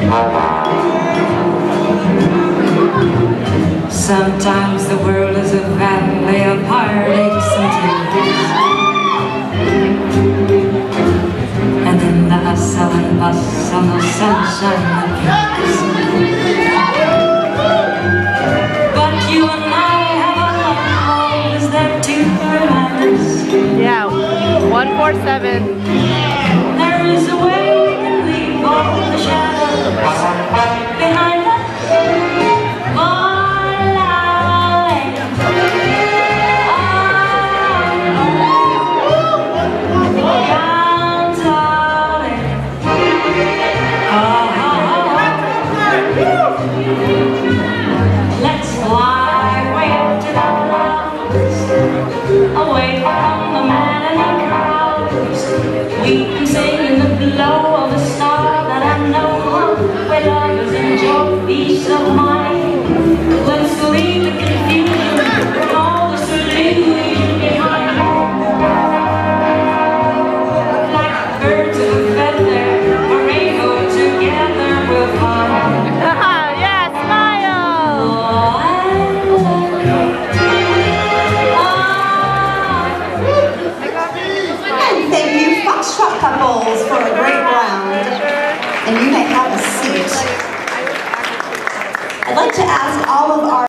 Sometimes the world is a valley of heartaches and tears, and in the hustle and bustle, no sunshine appears. But you and I have a love is there to remind us. Yeah, 147. There is a way we can leave all the shadows behind us. Let's fly way up to the clouds, away from the maddening crowds. We can sing in the glow of a star that I know of, where lovers enjoy peace of mind. Let's leave the confusion and all the illusion behind. Like birds of a feather, a rainbow together we'll find. Foxtrot couples for a great round, and you may have a seat. I'd like to ask all of our